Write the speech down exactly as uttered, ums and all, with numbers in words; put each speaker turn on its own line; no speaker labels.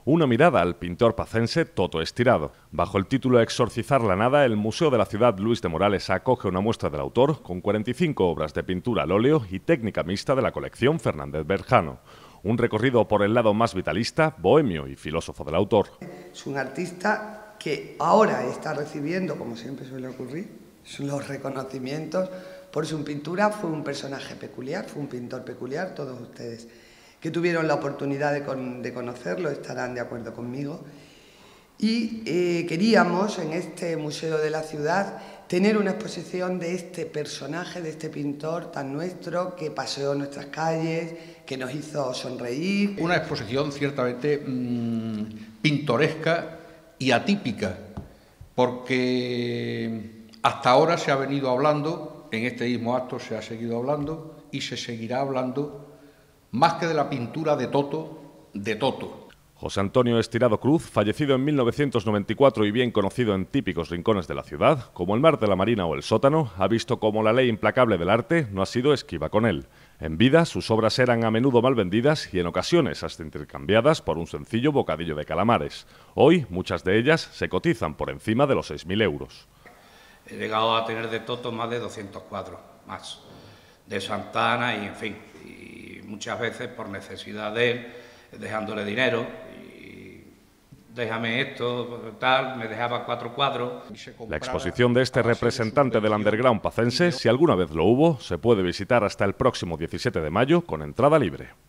Una mirada al pintor pacense Toto Estirado. Bajo el título Exorcizar la nada, el Museo de la Ciudad Luis de Morales acoge una muestra del autor con cuarenta y cinco obras de pintura al óleo y técnica mixta de la colección Fernández Berjano. Un recorrido por el lado más vitalista, bohemio y filósofo del autor.
Es un artista que ahora está recibiendo, como siempre suele ocurrir, los reconocimientos por su pintura. Fue un personaje peculiar, fue un pintor peculiar. Todos ustedes que tuvieron la oportunidad de, con, de conocerlo estarán de acuerdo conmigo. Y eh, queríamos en este Museo de la Ciudad tener una exposición de este personaje, de este pintor tan nuestro, que paseó nuestras calles, que nos hizo sonreír.
Una exposición ciertamente mmm, pintoresca y atípica, porque hasta ahora se ha venido hablando, en este mismo acto se ha seguido hablando y se seguirá hablando, más que de la pintura de Toto, de Toto.
José Antonio Estirado Cruz, fallecido en mil novecientos noventa y cuatro y bien conocido en típicos rincones de la ciudad, como el Mar de la Marina o el Sótano, ha visto cómo la ley implacable del arte no ha sido esquiva con él. En vida, sus obras eran a menudo mal vendidas y en ocasiones hasta intercambiadas por un sencillo bocadillo de calamares. Hoy, muchas de ellas se cotizan por encima de los seis mil euros.
He llegado a tener de Toto más de doscientos cuadros, más, de Santana y en fin, y muchas veces por necesidad de él, dejándole dinero, y déjame esto, tal, me dejaba cuatro cuadros.
La exposición de este representante del underground pacense, si alguna vez lo hubo, se puede visitar hasta el próximo diecisiete de mayo con entrada libre.